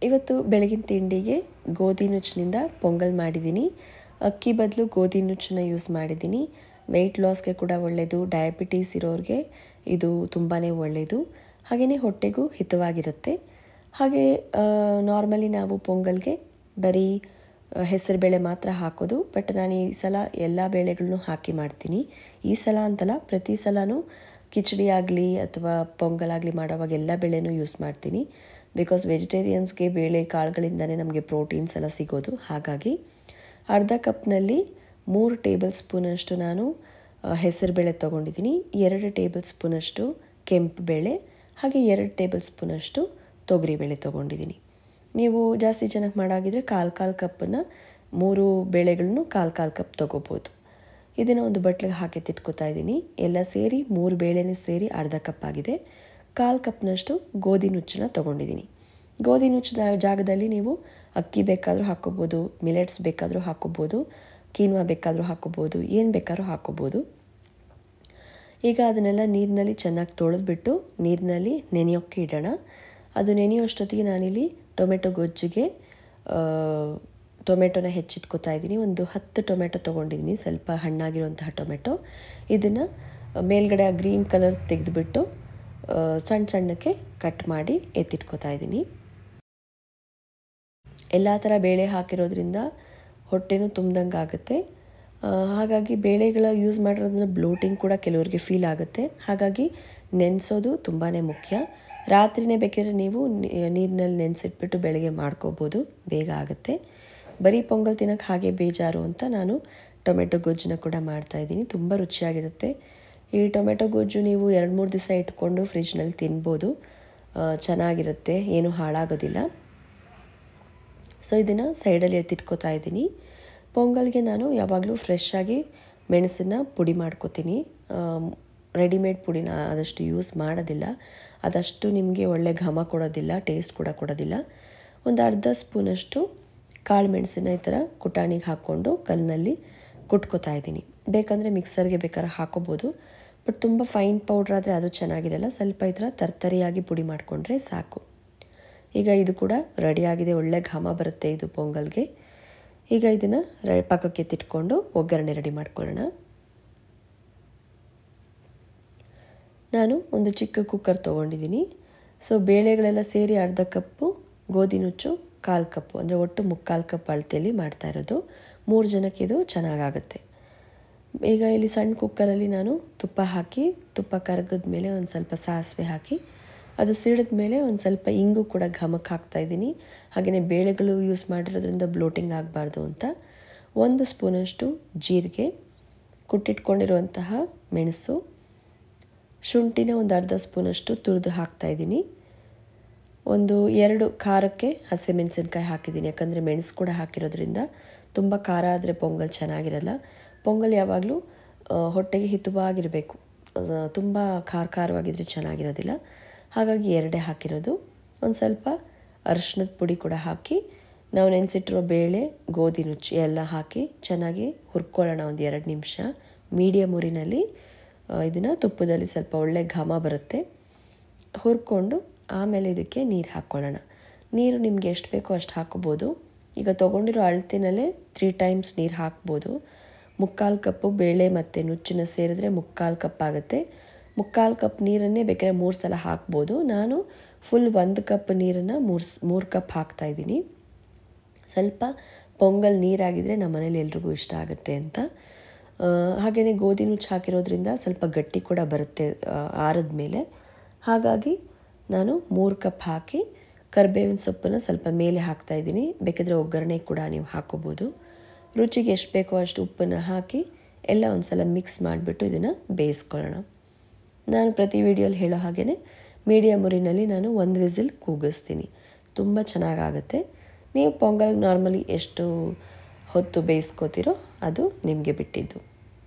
ಇವತ್ತು ಬೆಳಗಿನ ತಿಂಡಿಗೆ ಗೋಧಿ ನುಚ್ಚಿನಿಂದ ಪೊಂಗಲ್ ಮಾಡಿದ್ದೀನಿ. ಅಕ್ಕಿ ಬದಲು ಗೋಧಿ ನುಚ್ಚನ್ನ ಯೂಸ್ ಮಾಡಿದ್ದೀನಿ. ವೆಯ್ಟ್ ಲಾಸ್ಗೆ ಕೂಡ ಒಳ್ಳೆಯದು, ಡಯಾಬಿಟೀಸ್ ಇರೋರಿಗೆ ಇದು ತುಂಬಾ ಒಳ್ಳೆಯದು, ಹಾಗೆಯೇ ಹೊಟ್ಟೆಗೂ ಹಿತವಾಗಿರುತ್ತೆ. ಹಾಗೆ ನಾರ್ಮಲಿ ನಾವು ಪೊಂಗಲ್ಗೆ ಬರೀ ಹೆಸರುಬೇಳೆ ಮಾತ್ರ ಹಾಕೋದು, ಬಟ್ ನಾನು ಈ ಸಲ ಎಲ್ಲ ಬೇಳೆಗಳನ್ನೂ ಹಾಕಿ ಮಾಡ್ತೀನಿ. ಈ ಸಲ ಅಂತಲ್ಲ, ಪ್ರತಿ ಸಲನೂ ಕಿಚಡಿ ಆಗಲಿ ಅಥವಾ ಪೊಂಗಲ್ ಆಗಲಿ ಮಾಡೋವಾಗ ಎಲ್ಲ ಬೇಳೆನೂ ಯೂಸ್ ಮಾಡ್ತೀನಿ. ಬಿಕಾಸ್ ವೆಜಿಟೇರಿಯನ್ಸ್ಗೆ ಬೇಳೆ ಕಾಳುಗಳಿಂದನೇ ನಮಗೆ ಪ್ರೋಟೀನ್ಸ್ ಎಲ್ಲ ಸಿಗೋದು. ಹಾಗಾಗಿ ಅರ್ಧ ಕಪ್ನಲ್ಲಿ 3 ಟೇಬಲ್ ಸ್ಪೂನಷ್ಟು ನಾನು ಹೆಸರುಬೇಳೆ ತೊಗೊಂಡಿದ್ದೀನಿ, 2 ಟೇಬಲ್ ಸ್ಪೂನಷ್ಟು ಕೆಂಪು ಬೇಳೆ, ಹಾಗೆ 2 ಟೇಬಲ್ ಸ್ಪೂನಷ್ಟು ತೊಗರಿಬೇಳೆ ತೊಗೊಂಡಿದ್ದೀನಿ. ನೀವು ಜಾಸ್ತಿ ಜನಕ್ಕೆ ಮಾಡಾಗಿದ್ರೆ ಕಾಲು ಕಪ್ಪನ್ನು 3 ಬೇಳೆಗಳನ್ನು ಕಾಲು ಕಪ್ ತೊಗೋಬೋದು. ಇದನ್ನು ಒಂದು ಬಟ್ಲಿಗೆ ಹಾಕಿ ತಿಟ್ಕೊತಾ ಇದ್ದೀನಿ. ಎಲ್ಲ ಸೇರಿ 3 ಬೇಳೆನೂ ಸೇರಿ ಅರ್ಧ ಕಪ್ ಆಗಿದೆ. ಕಾಲು ಕಪ್ನಷ್ಟು ಗೋಧಿ ನುಚ್ಚನ್ನ ತೊಗೊಂಡಿದ್ದೀನಿ. ಗೋಧಿ ನುಚ್ಚಿನ ಜಾಗದಲ್ಲಿ ನೀವು ಅಕ್ಕಿ ಬೇಕಾದರೂ ಹಾಕ್ಕೋಬೋದು, ಮಿಲೆಟ್ಸ್ ಬೇಕಾದರೂ ಹಾಕ್ಕೋಬೋದು, ಕೀನ್ವಾ ಬೇಕಾದರೂ ಹಾಕ್ಕೋಬೋದು, ಏನು ಬೇಕಾದ್ರೂ ಹಾಕ್ಕೋಬೋದು. ಈಗ ಅದನ್ನೆಲ್ಲ ನೀರಿನಲ್ಲಿ ಚೆನ್ನಾಗಿ ತೊಳೆದ್ಬಿಟ್ಟು ನೀರಿನಲ್ಲಿ ನೆನೆಯೋಕ್ಕೆ ಇಡೋಣ. ಅದು ನೆನೆಯೋಷ್ಟೊತ್ತಿಗೆ ನಾನಿಲ್ಲಿ ಟೊಮೆಟೊ ಗೊಜ್ಜಿಗೆ ಟೊಮೆಟೊನ ಹೆಚ್ಚಿಟ್ಕೋತಾ ಇದ್ದೀನಿ. ಒಂದು 10 ಟೊಮೆಟೊ ತೊಗೊಂಡಿದ್ದೀನಿ, ಸ್ವಲ್ಪ ಹಣ್ಣಾಗಿರುವಂತಹ ಟೊಮೆಟೊ. ಇದನ್ನು ಮೇಲ್ಗಡೆ ಗ್ರೀನ್ ಕಲರ್ ತೆಗೆದುಬಿಟ್ಟು ಸಣ್ಣಕ್ಕೆ ಕಟ್ ಮಾಡಿ ಎತ್ತಿಟ್ಕೋತಾ ಇದ್ದೀನಿ. ಎಲ್ಲ ಥರ ಬೇಳೆ ಹಾಕಿರೋದ್ರಿಂದ ಹೊಟ್ಟೆನೂ ತುಂಬ್ದಂಗೆ ಆಗುತ್ತೆ. ಹಾಗಾಗಿ ಬೇಳೆಗಳ ಯೂಸ್ ಮಾಡಿರೋದ್ರಿಂದ ಬ್ಲೋಟಿಂಗ್ ಕೂಡ ಕೆಲವರಿಗೆ ಫೀಲ್ ಆಗುತ್ತೆ. ಹಾಗಾಗಿ ನೆನೆಸೋದು ತುಂಬಾ ಮುಖ್ಯ. ರಾತ್ರಿನೇ ಬೇಕಿದ್ರೆ ನೀವು ನೀರಿನಲ್ಲಿ ನೆನೆಸಿಟ್ಬಿಟ್ಟು ಬೆಳಗ್ಗೆ ಮಾಡ್ಕೋಬೋದು, ಬೇಗ ಆಗುತ್ತೆ. ಬರೀ ಪೊಂಗಲ್ ತಿನ್ನೋಕ್ಕೆ ಹಾಗೆ ಬೇಜಾರು ಅಂತ ನಾನು ಟೊಮೆಟೊ ಗೊಜ್ಜನ್ನ ಕೂಡ ಮಾಡ್ತಾಯಿದ್ದೀನಿ. ತುಂಬ ರುಚಿಯಾಗಿರುತ್ತೆ ಈ ಟೊಮೆಟೊ ಗೊಜ್ಜು. ನೀವು 2-3 ದಿವಸ ಇಟ್ಕೊಂಡು ಫ್ರಿಜ್ನಲ್ಲಿ ತಿನ್ಬೋದು, ಚೆನ್ನಾಗಿರುತ್ತೆ, ಏನೂ ಹಾಳಾಗೋದಿಲ್ಲ. ಸೊ ಇದನ್ನು ಸೈಡಲ್ಲಿ ಎತ್ತಿಟ್ಕೋತಾ ಇದ್ದೀನಿ. ಪೊಂಗಲ್ಗೆ ನಾನು ಯಾವಾಗಲೂ ಫ್ರೆಶ್ ಆಗಿ ಮೆಣಸನ್ನು ಪುಡಿ ಮಾಡ್ಕೋತೀನಿ. ರೆಡಿಮೇಡ್ ಪುಡಿನ ಆದಷ್ಟು ಯೂಸ್ ಮಾಡೋದಿಲ್ಲ, ಅದಷ್ಟು ನಿಮಗೆ ಒಳ್ಳೆ ಘಮ ಕೊಡೋದಿಲ್ಲ, ಟೇಸ್ಟ್ ಕೂಡ ಕೊಡೋದಿಲ್ಲ. ಒಂದು ಅರ್ಧ ಸ್ಪೂನಷ್ಟು ಕಾಳು ಮೆಣಸನ್ನ ಈ ಥರ ಕುಟಾಣಿಗೆ ಹಾಕ್ಕೊಂಡು ಕಲ್ಲಿನಲ್ಲಿ ಕುಟ್ಕೋತಾ ಇದ್ದೀನಿ. ಬೇಕಂದರೆ ಮಿಕ್ಸರ್ಗೆ ಬೇಕಾದ್ರೆ ಹಾಕೋಬೋದು, ಬಟ್ ತುಂಬ ಫೈನ್ ಪೌಡ್ರ್ ಆದರೆ ಅದು ಚೆನ್ನಾಗಿರಲ್ಲ. ಸ್ವಲ್ಪ ಈ ಥರ ತರ್ತರಿಯಾಗಿ ಪುಡಿ ಮಾಡಿಕೊಂಡ್ರೆ ಸಾಕು. ಈಗ ಇದು ಕೂಡ ರೆಡಿಯಾಗಿದೆ, ಒಳ್ಳೆ ಘಮ ಬರುತ್ತೆ ಇದು ಪೊಂಗಲ್ಗೆ. ಈಗ ಇದನ್ನು ಪಕ್ಕಕ್ಕೆ ಎತ್ತಿಟ್ಕೊಂಡು ಒಗ್ಗರಣೆ ರೆಡಿ ಮಾಡ್ಕೊಳ್ಳೋಣ. ನಾನು ಒಂದು ಚಿಕ್ಕ ಕುಕ್ಕರ್ ತೊಗೊಂಡಿದ್ದೀನಿ. ಸೊ ಬೇಳೆಗಳೆಲ್ಲ ಸೇರಿ ಅರ್ಧ ಕಪ್ಪು, ಗೋಧಿ ನುಚ್ಚು ಕಾಲು ಕಪ್ಪು, ಅಂದರೆ ಒಟ್ಟು 3/4 ಕಪ್ ಅಳತೆಯಲ್ಲಿ ಮಾಡ್ತಾ ಇರೋದು. 3 ಜನಕ್ಕೆ ಇದು ಚೆನ್ನಾಗಾಗುತ್ತೆ. ಈಗ ಇಲ್ಲಿ ಸಣ್ಣ ಕುಕ್ಕರಲ್ಲಿ ನಾನು ತುಪ್ಪ ಹಾಕಿ, ತುಪ್ಪ ಕರಗಿದ ಮೇಲೆ ಒಂದು ಸ್ವಲ್ಪ ಸಾಸಿವೆ ಹಾಕಿ, ಅದು ಸಿಡಿದ ಮೇಲೆ ಒಂದು ಸ್ವಲ್ಪ ಇಂಗು ಕೂಡ ಘಮಕ್ಕೆ ಹಾಕ್ತಾಯಿದ್ದೀನಿ. ಹಾಗೆಯೇ ಬೇಳೆಗಳು ಯೂಸ್ ಮಾಡಿರೋದ್ರಿಂದ ಬ್ಲೋಟಿಂಗ್ ಆಗಬಾರ್ದು ಅಂತ 1 ಸ್ಪೂನಷ್ಟು ಜೀರಿಗೆ, ಕುಟ್ಟಿಟ್ಕೊಂಡಿರುವಂತಹ ಮೆಣಸು, ಶುಂಠಿನ ಒಂದು ಅರ್ಧ ಸ್ಪೂನಷ್ಟು ತುರಿದು ಹಾಕ್ತಾಯಿದ್ದೀನಿ. ಒಂದು 2 ಖಾರಕ್ಕೆ ಹಸಿಮೆಣಸಿನ್ಕಾಯಿ ಹಾಕಿದ್ದೀನಿ, ಯಾಕಂದರೆ ಮೆಣಸು ಕೂಡ ಹಾಕಿರೋದ್ರಿಂದ ತುಂಬ ಖಾರ ಆದರೆ ಪೊಂಗಲ್ ಚೆನ್ನಾಗಿರಲ್ಲ. ಪೊಂಗಲ್ ಯಾವಾಗಲೂ ಹೊಟ್ಟೆಗೆ ಹಿತವಾಗಿರಬೇಕು, ತುಂಬ ಖಾರವಾಗಿದ್ದರೆ ಚೆನ್ನಾಗಿರೋದಿಲ್ಲ. ಹಾಗಾಗಿ 2 ಹಾಕಿರೋದು. ಒಂದು ಸ್ವಲ್ಪ ಅರಿಶಿಣದ ಪುಡಿ ಕೂಡ ಹಾಕಿ, ನಾವು ನೆನೆಸಿಟ್ಟಿರೋ ಬೇಳೆ, ಗೋಧಿ ನುಚ್ಚು ಎಲ್ಲ ಹಾಕಿ ಚೆನ್ನಾಗಿ ಹುರ್ಕೊಳ್ಳೋಣ. ಒಂದು 2 ನಿಮಿಷ ಮೀಡಿಯಮ್ ಉರಿನಲ್ಲಿ ಇದನ್ನು ತುಪ್ಪದಲ್ಲಿ ಸ್ವಲ್ಪ ಒಳ್ಳೆ ಘಮ ಬರುತ್ತೆ. ಹುರ್ಕೊಂಡು ಆಮೇಲೆ ಇದಕ್ಕೆ ನೀರು ಹಾಕ್ಕೊಳ್ಳೋಣ. ನೀರು ನಿಮಗೆ ಎಷ್ಟು ಬೇಕೋ ಅಷ್ಟು ಹಾಕ್ಕೋಬೋದು. ಈಗ ತೊಗೊಂಡಿರೋ ಅಳತೆನಲ್ಲೇ 3 ಟೈಮ್ಸ್ ನೀರು ಹಾಕ್ಬೋದು. 3/4 ಕಪ್ಪು ಬೇಳೆ ಮತ್ತು ನುಚ್ಚನ್ನ ಸೇರಿದ್ರೆ 3/4 ಕಪ್ ಆಗುತ್ತೆ. 3/4 ಕಪ್ ನೀರನ್ನೇ ಬೇಕಾದ್ರೆ 3 ಸಲ ಹಾಕ್ಬೋದು. ನಾನು ಫುಲ್ 1 ಕಪ್ ನೀರನ್ನು 3 ಕಪ್ ಹಾಕ್ತಾಯಿದ್ದೀನಿ. ಸ್ವಲ್ಪ ಪೊಂಗಲ್ ನೀರಾಗಿದ್ದರೆ ನಮ್ಮ ಮನೇಲಿ ಎಲ್ರಿಗೂ ಇಷ್ಟ ಆಗುತ್ತೆ ಅಂತ. ಹಾಗೆಯೇ ಗೋಧಿ ನುಚ್ಚು ಹಾಕಿರೋದ್ರಿಂದ ಸ್ವಲ್ಪ ಗಟ್ಟಿ ಕೂಡ ಬರುತ್ತೆ ಆರಿದ ಮೇಲೆ. ಹಾಗಾಗಿ ನಾನು 3 ಕಪ್ ಹಾಕಿ ಕರಿಬೇವಿನ ಸೊಪ್ಪನ್ನು ಸ್ವಲ್ಪ ಮೇಲೆ ಹಾಕ್ತಾಯಿದ್ದೀನಿ. ಬೇಕಿದ್ರೆ ಒಗ್ಗರಣೆ ಕೂಡ ನೀವು ಹಾಕ್ಕೋಬೋದು. ರುಚಿಗೆ ಎಷ್ಟು ಬೇಕೋ ಅಷ್ಟು ಉಪ್ಪನ್ನು ಹಾಕಿ ಎಲ್ಲ ಒಂದು ಸಲ ಮಿಕ್ಸ್ ಮಾಡಿಬಿಟ್ಟು ಇದನ್ನು ಬೇಯಿಸ್ಕೊಳ್ಳೋಣ. ನಾನು ಪ್ರತಿ ವಿಡಿಯೋಲಿ ಹೇಳೋ ಹಾಗೆಯೇ ಮೀಡಿಯಮ್ ಉರಿನಲ್ಲಿ ನಾನು 1 ವಿಸಿಲ್ ಕೂಗಿಸ್ತೀನಿ, ತುಂಬ ಚೆನ್ನಾಗಾಗುತ್ತೆ. ನೀವು ಪೊಂಗಲ್ ನಾರ್ಮಲಿ ಎಷ್ಟು ಹೊತ್ತು ಬೇಯಿಸ್ಕೋತೀರೋ ಅದು ನಿಮಗೆ ಬಿಟ್ಟಿದ್ದು.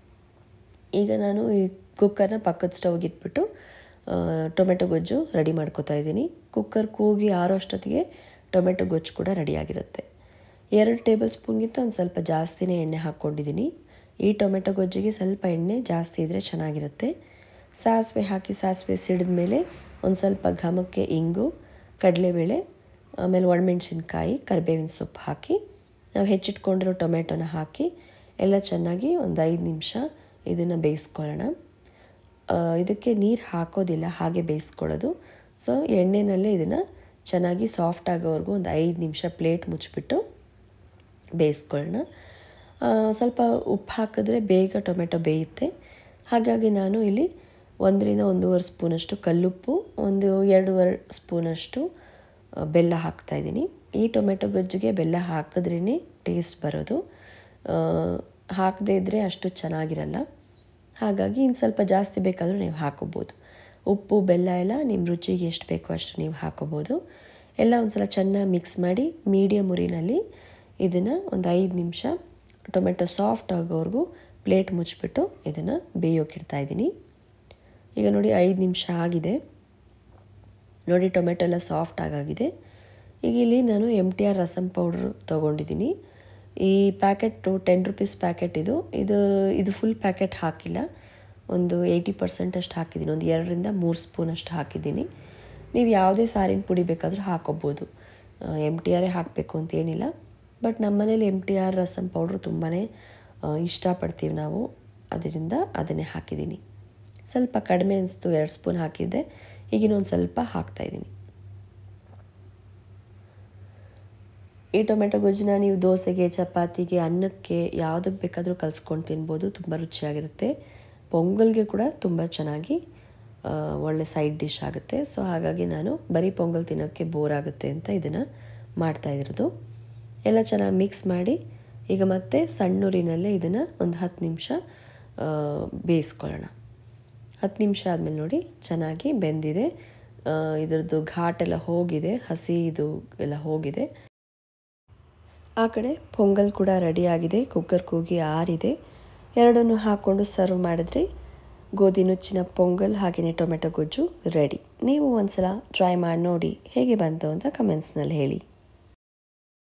ಈಗ ನಾನು ಈ ಕುಕ್ಕರ್ನ ಪಕ್ಕದ ಸ್ಟವ್ಗೆ ಇಟ್ಬಿಟ್ಟು ಟೊಮೆಟೊ ಗೊಜ್ಜು ರೆಡಿ ಮಾಡ್ಕೋತಾ ಇದ್ದೀನಿ. ಕುಕ್ಕರ್ ಕೂಗಿ ಆರೋಷ್ಟೊತ್ತಿಗೆ ಟೊಮೆಟೊ ಗೊಜ್ಜು ಕೂಡ ರೆಡಿಯಾಗಿರುತ್ತೆ. 2 ಟೇಬಲ್ ಸ್ಪೂನ್ಗಿಂತ ಒಂದು ಸ್ವಲ್ಪ ಜಾಸ್ತಿನೇ ಎಣ್ಣೆ ಹಾಕ್ಕೊಂಡಿದ್ದೀನಿ. ಈ ಟೊಮೆಟೊ ಗೊಜ್ಜಿಗೆ ಸ್ವಲ್ಪ ಎಣ್ಣೆ ಜಾಸ್ತಿ ಇದ್ದರೆ ಚೆನ್ನಾಗಿರುತ್ತೆ. ಸಾಸಿವೆ ಹಾಕಿ ಸಾಸಿವೆ ಸಿಡಿದ ಮೇಲೆ ಒಂದು ಸ್ವಲ್ಪ ಘಮಕ್ಕೆ ಇಂಗು, ಕಡಲೆಬೇಳೆ, ಆಮೇಲೆ ಒಣಮೆಣ್ಸಿನ್ಕಾಯಿ, ಕರಿಬೇವಿನ ಸೊಪ್ಪು ಹಾಕಿ ನಾವು ಹೆಚ್ಚಿಟ್ಕೊಂಡಿರೋ ಟೊಮೆಟೊನ ಹಾಕಿ ಎಲ್ಲ ಚೆನ್ನಾಗಿ ಒಂದು 5 ನಿಮಿಷ ಇದನ್ನು ಬೇಯಿಸ್ಕೊಳ್ಳೋಣ. ಇದಕ್ಕೆ ನೀರು ಹಾಕೋದಿಲ್ಲ, ಹಾಗೆ ಬೇಯಿಸ್ಕೊಳ್ಳೋದು. ಸೊ ಎಣ್ಣೆನಲ್ಲೇ ಇದನ್ನು ಚೆನ್ನಾಗಿ ಸಾಫ್ಟ್ ಆಗೋವರೆಗೂ ಒಂದು 5 ನಿಮಿಷ ಪ್ಲೇಟ್ ಮುಚ್ಚಿಬಿಟ್ಟು ಬೇಯಿಸ್ಕೊಳ್ಳೋಣ. ಸ್ವಲ್ಪ ಉಪ್ಪು ಹಾಕಿದ್ರೆ ಬೇಗ ಟೊಮೆಟೊ ಬೇಯುತ್ತೆ. ಹಾಗಾಗಿ ನಾನು ಇಲ್ಲಿ 1ರಿಂದ 1.5 ಸ್ಪೂನಷ್ಟು ಕಲ್ಲುಪ್ಪು, 2 ಸ್ಪೂನಷ್ಟು ಬೆಲ್ಲ ಹಾಕ್ತಾಯಿದ್ದೀನಿ. ಈ ಟೊಮೆಟೊ ಗೊಜ್ಜಿಗೆ ಬೆಲ್ಲ ಹಾಕಿದ್ರೇ ಟೇಸ್ಟ್ ಬರೋದು, ಹಾಕದೇ ಇದ್ದರೆ ಅಷ್ಟು ಚೆನ್ನಾಗಿರಲ್ಲ. ಹಾಗಾಗಿ ಇನ್ನು ಸ್ವಲ್ಪ ಜಾಸ್ತಿ ಬೇಕಾದರೂ ನೀವು ಹಾಕೋಬೋದು. ಉಪ್ಪು ಬೆಲ್ಲ ಎಲ್ಲ ನಿಮ್ಮ ರುಚಿಗೆ ಎಷ್ಟು ಬೇಕೋ ಅಷ್ಟು ನೀವು ಹಾಕೋಬೋದು. ಎಲ್ಲ ಒಂದು ಸಲ ಚೆನ್ನಾಗಿ ಮಿಕ್ಸ್ ಮಾಡಿ ಮೀಡಿಯಮ್ ಉರಿನಲ್ಲಿ ಇದನ್ನು ಒಂದು 5 ನಿಮಿಷ ಟೊಮೆಟೊ ಸಾಫ್ಟ್ ಆಗೋವರೆಗೂ ಪ್ಲೇಟ್ ಮುಚ್ಚಿಬಿಟ್ಟು ಇದನ್ನು ಬೇಯೋಕ್ಕಿಡ್ತಾಯಿದ್ದೀನಿ. ಈಗ ನೋಡಿ 5 ನಿಮಿಷ ಆಗಿದೆ. ನೋಡಿ ಟೊಮೆಟೊ ಎಲ್ಲ ಸಾಫ್ಟ್ ಆಗಿದೆ. ಈಗ ಇಲ್ಲಿ ನಾನು MTR ರಸಂ ಪೌಡ್ರು ತೊಗೊಂಡಿದ್ದೀನಿ. ಈ ಪ್ಯಾಕೆಟು 10 ರೂಪೀಸ್ ಪ್ಯಾಕೆಟ್ ಇದು ಫುಲ್ ಪ್ಯಾಕೆಟ್ ಹಾಕಿಲ್ಲ, ಒಂದು 80% ಅಷ್ಟು ಹಾಕಿದ್ದೀನಿ. ಒಂದು 2ರಿಂದ 3 ಸ್ಪೂನಷ್ಟು ಹಾಕಿದ್ದೀನಿ. ನೀವು ಯಾವುದೇ ಸಾರಿನ ಪುಡಿ ಬೇಕಾದರೂ ಹಾಕೋಬೋದು, MTR ಹಾಕಬೇಕು ಅಂತೇನಿಲ್ಲ. ಬಟ್ ನಮ್ಮನೇಲಿ MTR ರಸಂ ಪೌಡ್ರು ತುಂಬಾ ಇಷ್ಟಪಡ್ತೀವಿ ನಾವು, ಅದರಿಂದ ಅದನ್ನೇ ಹಾಕಿದ್ದೀನಿ. ಸ್ವಲ್ಪ ಕಡಿಮೆ ಅನಿಸ್ತು, 2 ಸ್ಪೂನ್ ಹಾಕಿದ್ದೆ. ಈಗಿನೊಂದು ಸ್ವಲ್ಪ ಹಾಕ್ತಾಯಿದ್ದೀನಿ. ಈ ಟೊಮೆಟೊ ಗೊಜ್ಜನ್ನ ನೀವು ದೋಸೆಗೆ, ಚಪಾತಿಗೆ, ಅನ್ನಕ್ಕೆ ಯಾವುದಕ್ಕೆ ಬೇಕಾದರೂ ಕಲಿಸ್ಕೊಂಡು ತಿನ್ಬೋದು, ತುಂಬ ರುಚಿಯಾಗಿರುತ್ತೆ. ಪೊಂಗಲ್ಗೆ ಕೂಡ ತುಂಬ ಚೆನ್ನಾಗಿ ಒಳ್ಳೆ ಸೈಡ್ ಡಿಶ್ ಆಗುತ್ತೆ. ಸೊ ಹಾಗಾಗಿ ನಾನು ಬರೀ ಪೊಂಗಲ್ ತಿನ್ನೋಕ್ಕೆ ಬೋರ್ ಆಗುತ್ತೆ ಅಂತ ಇದನ್ನು ಮಾಡ್ತಾಯಿರೋದು. ಎಲ್ಲ ಚೆನ್ನಾಗಿ ಮಿಕ್ಸ್ ಮಾಡಿ ಈಗ ಮತ್ತೆ ಸಣ್ಣೂರಿನಲ್ಲೇ ಇದನ್ನು ಒಂದು 10 ನಿಮಿಷ ಬೇಯಿಸ್ಕೊಳ್ಳೋಣ. 10 ನಿಮಿಷ ಆದಮೇಲೆ ನೋಡಿ ಚೆನ್ನಾಗಿ ಬೆಂದಿದೆ, ಇದರದ್ದು ಘಾಟೆಲ್ಲ ಹೋಗಿದೆ, ಹಸಿ ಇದು ಎಲ್ಲ ಹೋಗಿದೆ. ಆ ಕಡೆ ಪೊಂಗಲ್ ಕೂಡ ರೆಡಿಯಾಗಿದೆ, ಕುಕ್ಕರ್ ಕೂಗಿ ಆರಿದೆ. ಎರಡನ್ನು ಹಾಕ್ಕೊಂಡು ಸರ್ವ್ ಮಾಡಿದ್ರೆ ಗೋಧಿ ನುಚ್ಚಿನ ಪೊಂಗಲ್ ಹಾಗೆಯೇ ಟೊಮೆಟೊ ಗೊಜ್ಜು ರೆಡಿ. ನೀವು ಒಂದು ಸಲ ಟ್ರೈ ಮಾಡಿ ನೋಡಿ ಹೇಗೆ ಬಂತು ಅಂತ ಕಮೆಂಟ್ಸ್ನಲ್ಲಿ ಹೇಳಿ.